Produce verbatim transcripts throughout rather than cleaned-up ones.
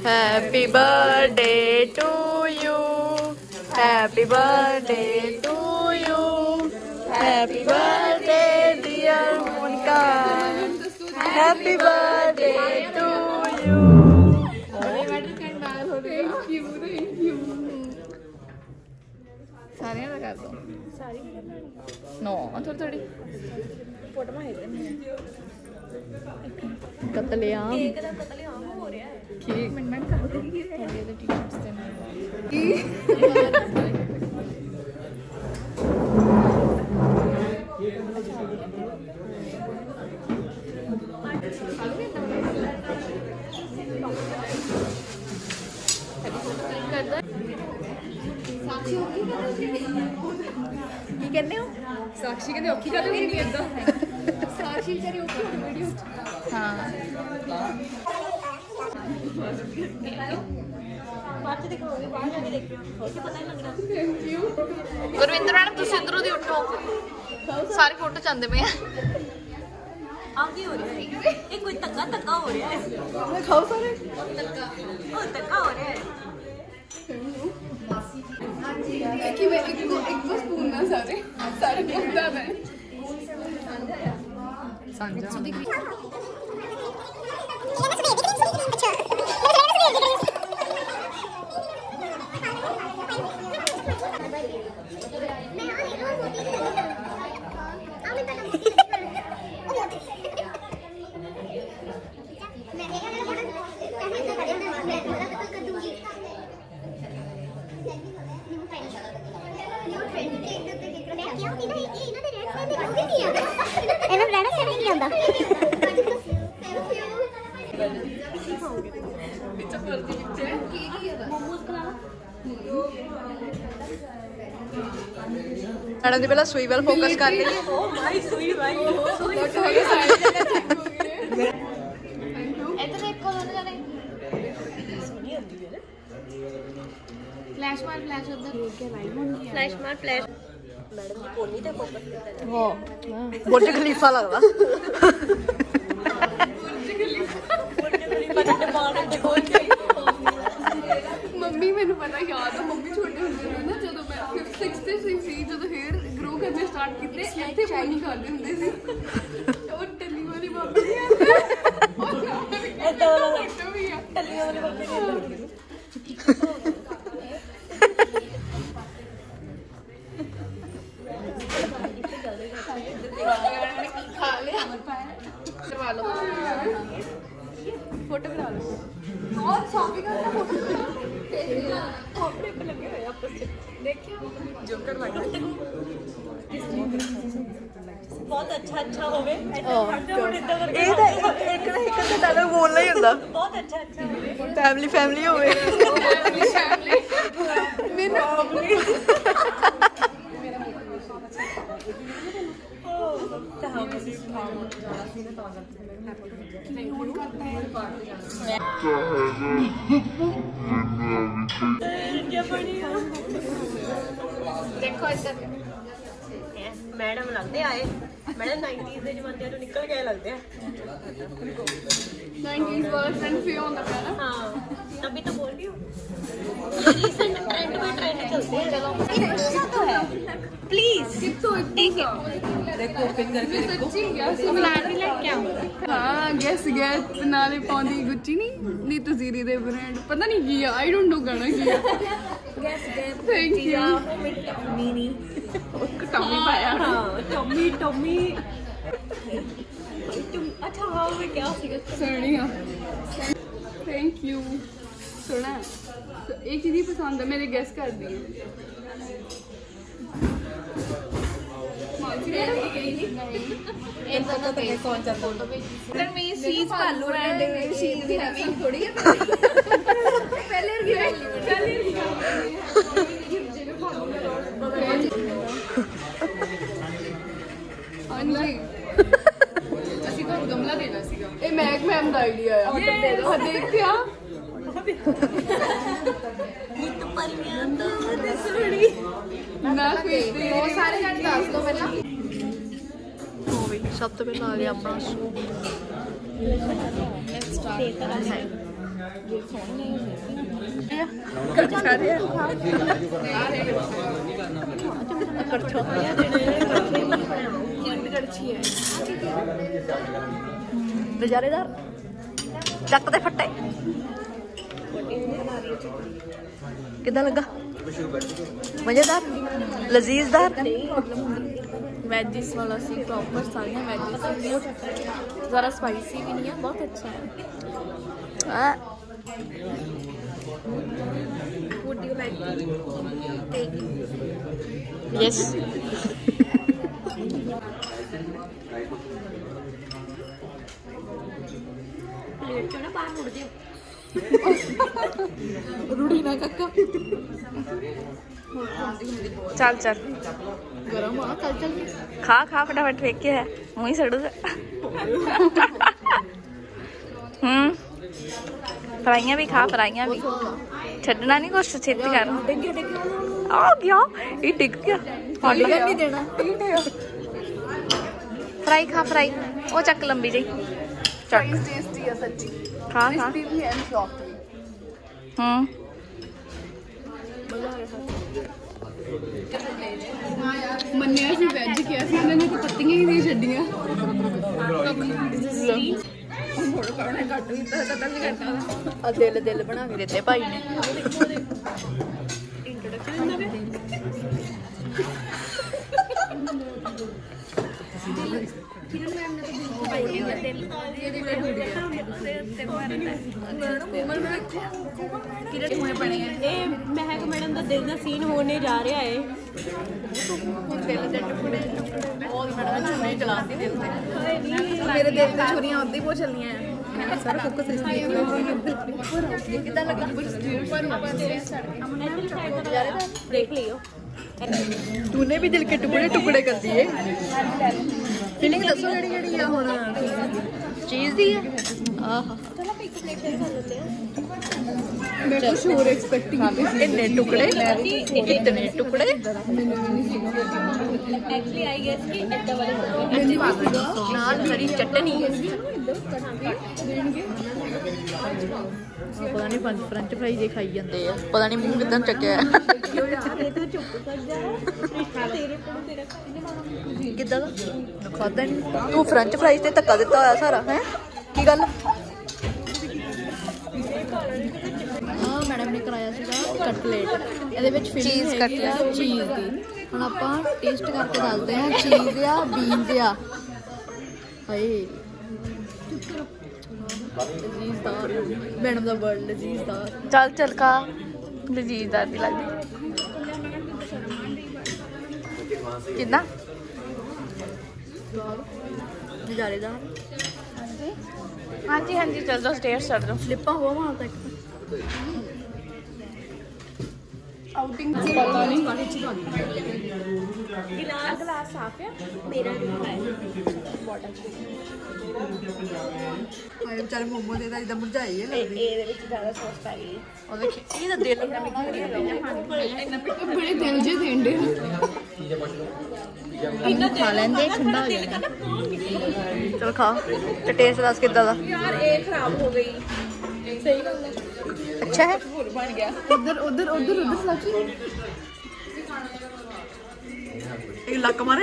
Happy birthday to you. Happy birthday to you. Happy birthday dear Monica. Happy birthday to you. Thank you, thank you. सारे लगा दो. Sorry no थोड़ी थोड़ी photo में कतलेआम cake दा कतलेआम हो रहा है केक मिनट मिनट कर दे ये तो टी-शर्ट्स देने की कहने हो साक्षी कहते औखी कर नहीं इदा साक्षी तेरी औखी वीडियो हां बात दिखाओगे बाहर जाके देखियो और क्या पता नहीं लग रहा थैंक यू गुरविंदर मैडम तुम इधरों दी उठो सारे फोटो चांदे पे आगे हो रहा है ये कोई तक्का तक्का हो रहा है मैं खाओ सारे तक्का ओ तक्का हो रहा है कि मैं एक को एक को स्पून ना सारे सारे बोलता है सांझा मैडम जी पहला सुई वाल फोकस कर ली सुई भाई इधर देखो दोनों जने फ्लैश मार फ्लैश उधर फ्लैश मार फ्लैश मैडम जी कोनी ते फोकस करता है वो बुर्ज खलीफा लगदा बुर्ज खलीफा बुर्ज खलीफा ते बाण छोड़ के मम्मी मैंने पता याद है मम्मी छोटे होंदे ना जदों मैं फिफ्थ सिक्स्थ सी जदों हेयर ग्रो करने स्टार्ट कीते ਇੱਥੇ ਪਾਣੀ ਕਰਦੇ ਹੁੰਦੇ ਸੀ ਉਹ ਟੱਲੀ ਵਾਲੀ ਬਾਬੀ ਦੀ ਐਦਾਂ ਵਾਲਾ ਫੋਟੋ ਵੀ ਆ ਟੱਲੀ ਵਾਲੀ ਬਾਬੀ ਦੀ खा लिया करवा लो फोटो करा लो बहुत शॉपिंग करना फोटो कपड़े पे लगे हुए आपस में देखिए जोकर लगा बहुत अच्छा अच्छा होवे ये तो एक ना एक तो डायलॉग बोलना ही होता बहुत अच्छा अच्छा होवे फैमिली फैमिली होवे फैमिली फैमिली मेरा देखो इधर मैडम लगते आए मैडम नाइंटीज़ के जमाने तो निकल गए लगते हैं नाइंटीज़ बॉयफ्रेंड फ्री होता है ना हां तभी तो बोल रही हूं रीसेंट ट्रेंड पे ट्रेंड चलते हैं चलो तो है प्लीज तो ठीक है देखो ओपन करके देखो सच्ची क्या फ्लैट भी लेके आओ हां गैस गैस नाले पौंदी गुच्ची नहीं नीतू जीरी दे ब्रांड पता नहीं की आई डोंट नो गाना की guess guess thank you mini Tommy पाया हां टॉमी टॉमी अच्छा हां मैं क्या सीखा सोनिया थैंक यू सुना एक चीज ही पसंद है मेरे गैस कर दी एक फोटो पे कौन सा फोटो पे सर मैं सीज पालू एंड शीट भी हैविंग थोड़ी है पहले पहले हां जी ਅਸੀਂ ਤੁਹਾਨੂੰ ਗਮਲਾ ਦੇਣਾ ਸੀਗਾ ਇਹ ਮੈਗ ਮੈਮ ਦਾ ਆਈਡੀਆ ਆ ਦੇ ਦੋ ਦੇਖਿਆ ਨੀਤ ਪਰੀਆਂ ਤੋਂ ਦਸੜੀ ਨਾ ਕੋਈ ਬਹੁਤ ਸਾਰੇ ਜਣੇ ਦੱਸ ਦੋ ਪਹਿਲਾਂ सब तो पहले आ गया अपना सूप। नजारेदार चक दे फट्टे कितना लगा मजेदार लजीजदार वेजिस वाला सी प्रॉपर सारी वेजिस ज़रा स्पाइसी भी नहीं है, बहुत अच्छा है। Would you like to take? Yes. Plate क्यों ना बाहर मुड़ दियो रूढ़ी ना काका चल चल गरम आ चल चल खा खा फटाफट फेंक के है मुँह सड़ूगा हम्म फ्राइयां भी खा फ्राइयां भी छड़ना नहीं कुछ छेती कर आ गया ये टिक गया नहीं देना फ्राई खा फ्राई वो चक लंबी जी चक टेस्टी है सच्ची खा खा भी एंड सॉफ्ट भी हम्म ਮੰਨਿਆ ਸੀ ਵੈਜ ਕਿਹਾ ਸੀ ਇਹਨਾਂ ਨੇ ਤਾਂ ਪੱਤੀਆਂ ਹੀ ਨਹੀਂ ਛੱਡੀਆਂ ਮੋੜ ਕਰਨੇ ਕੱਟ ਵੀ ਤਾਂ ਤਾਂ ਨਹੀਂ ਕਰਦਾ ਆ ਦਿਲ ਦਿਲ ਬਣਾ ਕੇ ਦਿੱਤੇ ਭਾਈ ਨੇ ਇੰਟਰੋਡਕਸ਼ਨ ਹੁੰਦਾ ਕਿਰਨ ਮੈਮ ਨੇ ਤਾਂ ਭਾਈ ਨੇ ਦਿਲ ਇਹਦੇ ਕੋਲ ਤੇ ਮਾਰਦਾ ਕੋਮਲ ਮੈਂ ਕਿਰਨ ਹੋਏ ਬਣੇ ਇਹ ਮਹਿਕ ਮੈਡਮ ਦਾ ਦਿਲ ਦਾ ਸੀਨ ਹੋਣੇ ਜਾ ਰਿਹਾ ਹੈ ਦਿਲ ਦੇ ਟੁਕੜੇ ਬਹੁਤ ਮੈਡਮ ਛੁਰੀ ਚਲਾਉਂਦੀ ਦਿਲ ਤੇ ਮੇਰੇ ਦਿਲ ਤੇ ਛੁਰੀਆਂ ਉੱਦਾਂ ਹੀ ਬਹੁਤ ਚੱਲੀਆਂ ਆ ਸਾਰਾ ਫੋਕਸ ਇਸ ਤੇ ਕਿਦਾਂ ਲੱਗਾ ਪਰ देख लियो तूने भी दिल के टुकड़े टुकड़े कर दिए फीलिंग दसो केड़ी केड़ी है हुन चीज दी है आहा चलो एक प्लेट शेयर कर लेते हैं मैं कुछ और एक्सपेक्टिंग इतने टुकड़े इतने टुकड़े एक्चुअली आई गेस कि इतना वाले नाल हरी चटनी पता नहीं फ्रेंच फ्रेंच फ्राई जे खाई जाते हैं पता नहीं मुंह कितना चक्या है किदा खादा नहीं तू फ्रेंच फ्राइज ते धक्का दिता होया सारा है की गल हाँ मैडम ने कराया सीगा कटलेट ਇਹਦੇ ਵਿੱਚ चीज कटलेट चीज दी ਹੁਣ ਆਪਾਂ ਟੇਸਟ ਕਰਕੇ ਦੱਸਦੇ ਹਾਂ ਚੀਜ਼ ਆ ਬੀਨਸ ਆ ਹਾਏ लजीजदार मैडम दा वर्ड लजीजदार चल चल खा लजीजदार भी लगती कितना नजारेदार हाँ जी हाँ जी चल जाओ स्टेयर्स चढ़ जाओ स्लिपा हुआ वहां तक आउटिंग पता नहीं गिलास गिलास साफ है मेरा नहीं है बॉटल हाय बेचारे मोमो दे दा इधर मुरझाई है लगदी ਇਹਦੇ ਵਿੱਚ ਜ਼ਿਆਦਾ ਸੌਸ ਪੈ ਗਈ ਉਹ ਦੇਖੀ ਇਹ ਤਾਂ ਦਿਲ ਇੰਨਾ ਮਿੱਠਾ ਕਰੀ बड़े दिल जे देंडे ਇੰਨਾ ਖਾ ਲੈਂਦੇ ਠੰਡਾ ਹੋ ਜਾਣਾ ਚਲ ਖਾ ਤੇ ਟੇਸਟ ਦੱਸ ਕਿੱਦਾਂ ਦਾ यार ये खराब हो गई सही गल है अच्छा है बन गया उधर उधर उधर उधर सच्ची एक लक मारे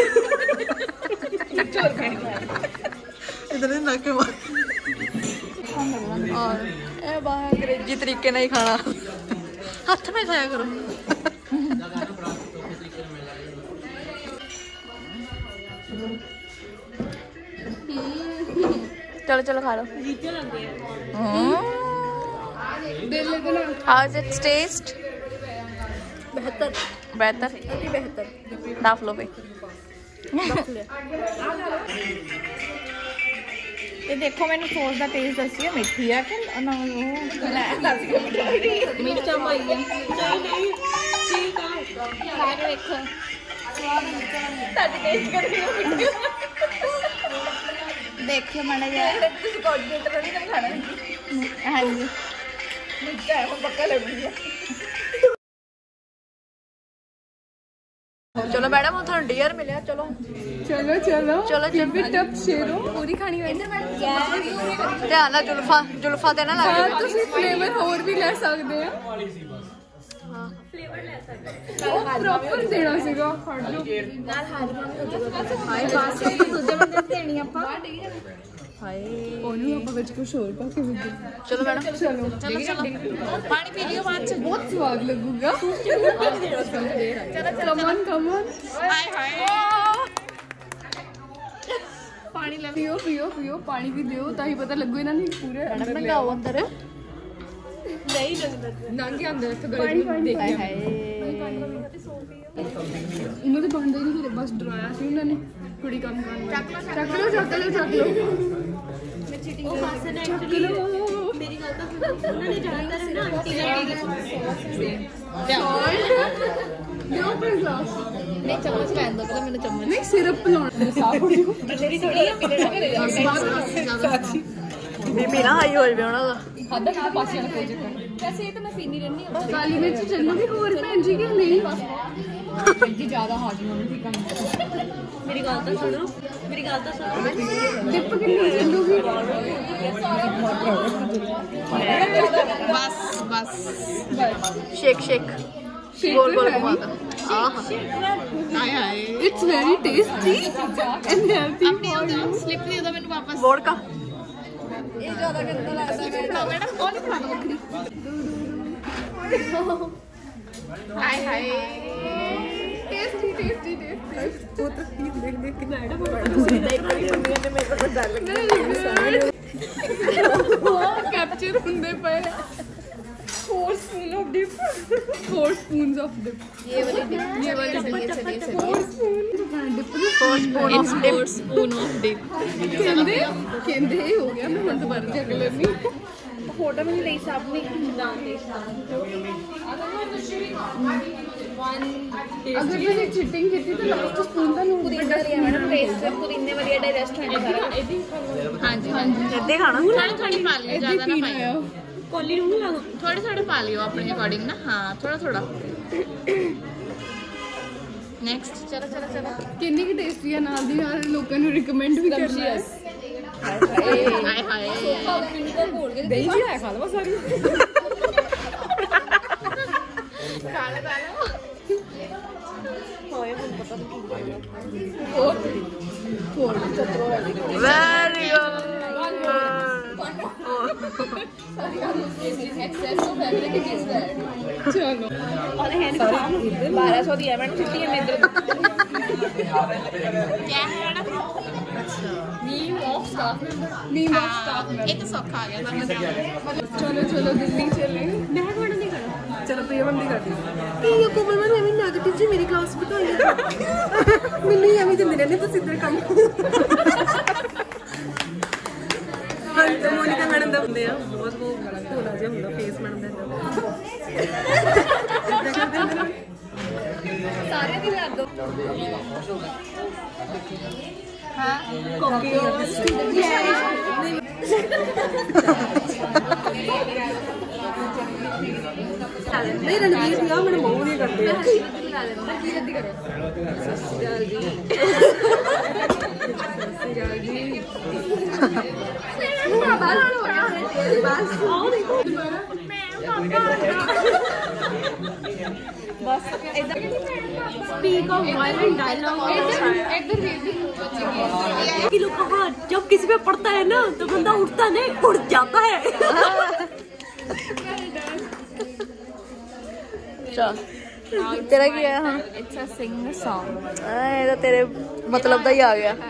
इधर नक मार और ए बाहर अंग्रेजी तरीके नहीं खाना हाथ में खाया करो चलो चलो खा लो हाउ इज इट्स टेस्ट बेहतर बेहतर अति बेहतर डाफ लो पे ਤੇ ਦੇਖੋ ਮੈਨੂੰ ਸੌਸ ਦਾ ਟੇਸਟ ਦੱਸਿਓ ਮਿੱਠੀ ਹੈ ਕਿ ਨਾ ਉਹ ਲੈ ਦੱਸ ਕੇ ਮਿਰਚਾਂ ਪਾਈ ਹੈ ਨਹੀਂ ਨਹੀਂ ਠੀਕ ਆ ਖਾ ਕੇ ਦੇਖੋ ਸਵਾਦ ਤੁਹਾਡੇ ਟੇਸਟ ਕਰਕੇ ਮਿੱਠੀ ਦੇਖਿਓ ਮਾੜਾ ਜਿਹਾ ਤੁਸੀਂ ਕੋਆਰਡੀਨੇਟਰ ਨਹੀਂ ਖਾਣਾ ਹਾਂਜੀ ਮਿੱਠਾ ਹੈ ਪੱਕਾ ਲੱਗੂਗਾ चलो मैडम हम थानू डियर मिले चलो चलो चलो चलो चलो टप शेरो पूरी खानी है ध्यान नाल जुल्फा जुल्फा ते ना लग हाँ तुसी फ्लेवर और भी ले सकते हैं हां फ्लेवर ले सकते ਉਹ ਪ੍ਰੋਪਰ ਦੇਣਾ ਸੀਗਾ ਫੜ ਲਓ ਨਾਲ ਹਾਏ ਬਾਸ ਦੂਜੇ ਬੰਦੇ ਨੂੰ ਦੇਣੀ ਆਪਾਂ ਹਾਏ ਉਹਨੂੰ ਆਪਾਂ ਵਿੱਚ ਕੁਝ ਹੋਰ ਪਾ ਕੇ ਵੀ ਦੇ ਚਲੋ ਮੈਡਮ ਚਲੋ ਚਲੋ ਚਲੋ ਪਾਣੀ ਪੀ ਲਿਓ ਬਾਅਦ ਚ ਬਹੁਤ ਸਵਾਦ ਲੱਗੂਗਾ ਚਲੋ ਕਮਨ ਕਮਨ ਹਾਏ ਹਾਏ ਪਾਣੀ ਲੈ ਪੀਓ ਪੀਓ ਪੀਓ ਪਾਣੀ ਵੀ ਦਿਓ ਤਾਂ ਹੀ ਪਤਾ ਲੱਗੂ ਇਹਨਾਂ ਨੇ ਪੂਰੇ ਮੈਡਮ ਨੰਗਾਓ ਅੰਦਰ ਨਹੀਂ ਲੱਗਦਾ ਨੰਗੇ ਅੰਦਰ ਇੱਥੇ ਗਲੀ ਨੂੰ ਦੇਖ ਹਾਏ ਹਾਏ ਇਹਨਾਂ ਦੇ ਬਣਦੇ ਨਹੀਂ ਫਿਰ ਬਸ ਡਰਾਇਆ ਸੀ ਉਹਨਾਂ ਨੇ ਕੁੜੀ ਕੰਮ ਕਰਨ ਚੱਕ ਲਓ ਚੱਕ ਲਓ ਚੱਕ ਲਓ ਮੈਂ ਚੀਟਿੰਗ ਉਹ ਹਾਸਨ ਐਕਚੁਅਲੀ ਮੇਰੀ ਗੱਲ ਤਾਂ ਸੁਣੋ ਉਹਨਾਂ ਨੇ ਜ਼ਿਆਦਾਤਰ ਨਾ ਆਂਟੀ ਲੜੀ ਦਿਓ ਫਿਰ ਗਲਾਸ ਨਹੀਂ ਚਮਚ ਲੈਣ ਦੋ ਪਹਿਲਾਂ ਮੈਨੂੰ ਚਮਚ ਨਹੀਂ ਸਿਰਪ ਲਾਉਣਾ ਸਾਫ ਹੋ ਜੂ ਮੇਰੀ ਥੋੜੀ ਆ ਬੀਬੀ ਨਾ ਹਾਈ ਹੋ ਜਵੇ ਉਹਨਾਂ ਦਾ ਖਾਦਾ ਕਿਤੇ ਪਾਸੇ ਵਾਲਾ ਕੋਈ ਚੱਕਰ ਵੈਸੇ ਇਹ ਤਾਂ ਮੈਂ ਪੀਂਦੀ ਰਹਿੰਦੀ ਹਾਂ ਕਾਲੀ ਮਿਰਚ ਚੱਲੂਗੀ ਹੋਰ ਭੈਣ ਜੀ ਕਿ ਨਹੀਂ ਜੀ ਜ਼ਿਆਦਾ ਹਾਜ਼ਮ ਹੋਣੀ ਠੀਕ ਆ ਮੇਰੀ ਗੱਲ ਤਾਂ ਸੁਣੋ ਮੇਰੀ ਗੱਲ ਤਾਂ ਸੁਣੋ ਟਿਪ ਕਿੰਨੀ ਚੱਲੂਗੀ ਬਸ ਬਸ ਸ਼ੇਕ ਸ਼ੇਕ ਗੋਲ ਗੋਲ ਘੁਮਾਤਾ ਆਹ ਹਾਏ ਹਾਏ it's very tasty and healthy ਆਪਣੀ ਸਲਿੱਪ ਦੇ ਦੋ ਮੈਨੂੰ ਵਾਪਸ ਵੋਡਕਾ ਇਹ ਜ਼ਿਆਦਾ ਗੰਦਾ ਲੱਗਦਾ ਮੈਡਮ ਉਹ ਨਹੀਂ ਖਾਣਾ ਵੱਖਰੀ ਹਾਏ ਹਾਏ ਟੇਸਟੀ ਟੇਸਟੀ ਟੇਸਟੀ ਉਹ ਤਾਂ ਪੀਸ ਦੇਖ ਦੇਖ ਕੇ ਮੈਡਮ ਤੁਸੀਂ ਤਾਂ ਇੱਕ ਵਾਰੀ ਮੰਮੀ ਨੇ ਮੇਰੇ ਕੋਲ ਡਰ ਲੱਗਿਆ ਉਹ ਕੈਪਚਰ ਹੁੰਦੇ ਪਏ four spoon of dip four spoons of dip ये वाली dip ये वाली चलिए चलिए four spoon dip four spoon of dip four spoon of dip ਕਹਿੰਦੇ ਕਹਿੰਦੇ ਇਹ ਹੋ ਗਿਆ ਮੈਂ ਹੁਣ ਦੁਬਾਰਾ ਚੈੱਕ ਲੈਣੀ ਫੋਟੋ ਮੈਨੂੰ ਲਈ ਸਭ ਨੇ ਦਾਨ ਦੇ ਅਗਰ ਤੁਸੀਂ ਚੀਟਿੰਗ ਕੀਤੀ ਤਾਂ ਲਾਸਟ ਸਪੂਨ ਦਾ ਨੂੰ पुदीना लिया मैडम पेस्ट से पुदीने वाली डाइजेस्ट होने सारा हां जी हां जी इतने खाना थोड़ी थोड़ी पा लियो ज्यादा ना पाइयो ਕੋਲੀ ਨੂੰ ਲਾ ਦੋ थोड़े थोड़े पा लियो अपने अकॉर्डिंग ना हां थोड़ा थोड़ा नेक्स्ट चलो चलो चलो ਕਿੰਨੀ ਕਿ ਟੇਸਟੀ ਆ ਨਾਲ ਦੀ ਨਾਲ ਲੋਕਾਂ ਨੂੰ ਰეკਮੈਂਡ ਵੀ ਕਰਨਾ ਹੈ हाय हाय ਦਹੀਂ ਜੀ ਆਇਆ ਖਾ ਲਵਾ ਸਾਰੀ काला काला ਹੋਏ ਹੁਣ ਪਤਾ ਨਹੀਂ ਕੀ ਹੋਰ ਹੋਰ ਚਤਰੋ very good excess of everything is that चलो ਉਹਦੇ ਹੈਂਡ ਖਾਮ बारह सौ दी है मैडम छुट्टी है मेरे क्या है madam name of staff name of staff एक सौखा आ गया था चलो चलो दिल्ली चले ਮੈਂ ਕੋਣ ਨਹੀਂ ਕਰਨਾ चलो पेमंट भी कर दी ये कोमल मैम एवं नेगेटिव जी मेरी क्लास बिठाई मैंने एवं जंदे रहने तो सीधे काम हां तो मोनिका मैडम दा हुंदे आ बहुत वो होना जे हुंदा फेस मैडम दा इतना कर देंगे ना सारे दी ला दो हां कॉपी नहीं रणवीर भी आ मैंने मोह नहीं करते रद्दी करो सस्याल जी सस्याल जी ਬਸ ਇਦਾਂ स्पीक ऑफ वायलेंट डायलॉग इधर कि लोग कहा जब किसी पे पड़ता है ना तो बंदा उठता नहीं उड़ जाता है चल तेरा क्या है हां इट्स अ सिंग सॉन्ग ये तो तेरे मतलब का ही आ गया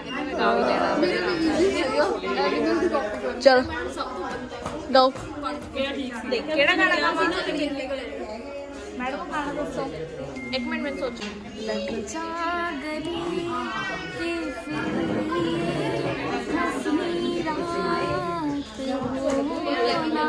चल गाओ केड़ा गाना गा सी ना मैडम को खाना दसो एक मिनट में सोचो लग जा गली के हंसनी रात ना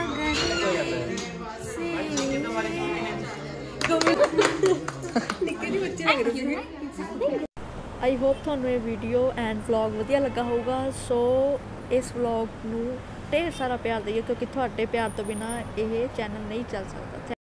मुलाकात आई होप ਤੁਹਾਨੂੰ ਇਹ ਵੀਡੀਓ ਐਂਡ ਵਲੌਗ ਵਧੀਆ ਲੱਗਾ ਹੋਊਗਾ। ਸੋ ਇਸ ਵਲੌਗ ਨੂੰ ਢੇਰ ਸਾਰਾ ਪਿਆਰ ਦਿਓ, ਕਿਉਂਕਿ ਤੁਹਾਡੇ ਪਿਆਰ ਤੋਂ ਬਿਨਾ ਇਹ ਚੈਨਲ ਨਹੀਂ ਚੱਲ ਸਕਦਾ।